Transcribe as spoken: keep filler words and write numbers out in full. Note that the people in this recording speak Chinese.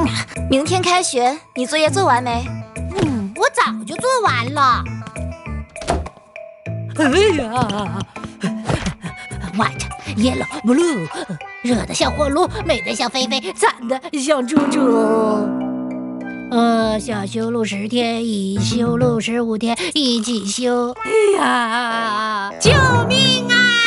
明天开学，你作业做完没？ 嗯，我早就做完了。哎呀 ，White, yellow, blue， 热的像火炉，美的像菲菲，惨的像猪猪。呃，想修路十天，一修路十五天，一起修。哎呀，救命啊！